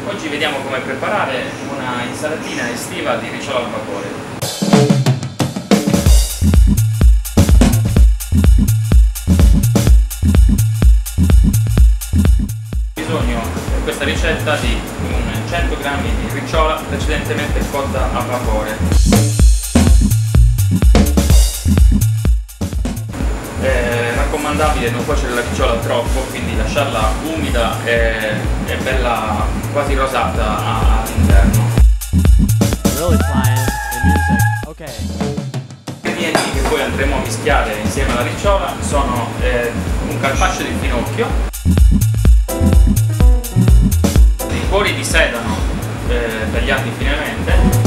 Oggi vediamo come preparare una insalatina estiva di ricciola al vapore. Bisogno per questa ricetta di 100 g di ricciola precedentemente cotta a vapore. Raccomandabile non cuocere la ricciola troppo, quindi lasciarla umida e bella quasi rosata all'interno. Gli ingredienti che poi andremo a mischiare insieme alla ricciola sono un carpaccio di finocchio, dei cuori di sedano tagliati finemente,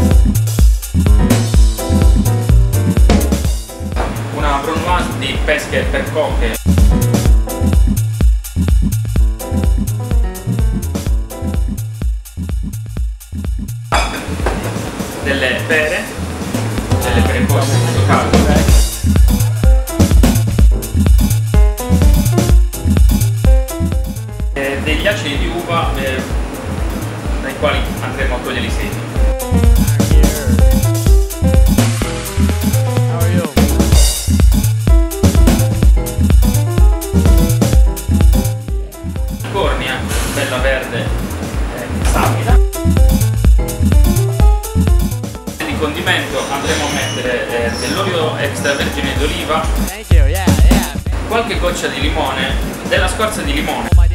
una brunoise di pesche per coche, delle pere cose in questo caso, e degli acidi di uva dai quali andremo a togliere i semi. Cornia bella verde sapida. Di condimento andremo a mettere dell'olio extravergine d'oliva, qualche goccia di limone, della scorza di limone,